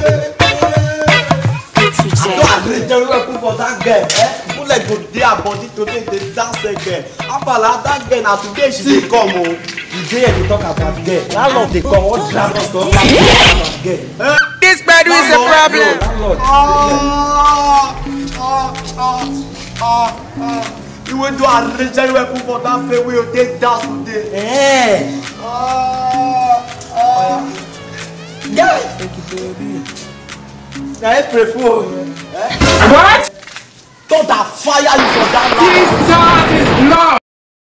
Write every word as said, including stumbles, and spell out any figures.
For that girl, eh? People like go there body today they dance again. After that girl now today she dey come oh. Today they talk about girl. Landlord they come what drama talk about girl. This bed is a problem. Ah ah ah ah ah. You will do arrange anywhere for that pay we will take dance today. Eh? Ah ah. Guy. Thank you baby. Now I pray for What? Don't that fire you for that. Jesus is Lord.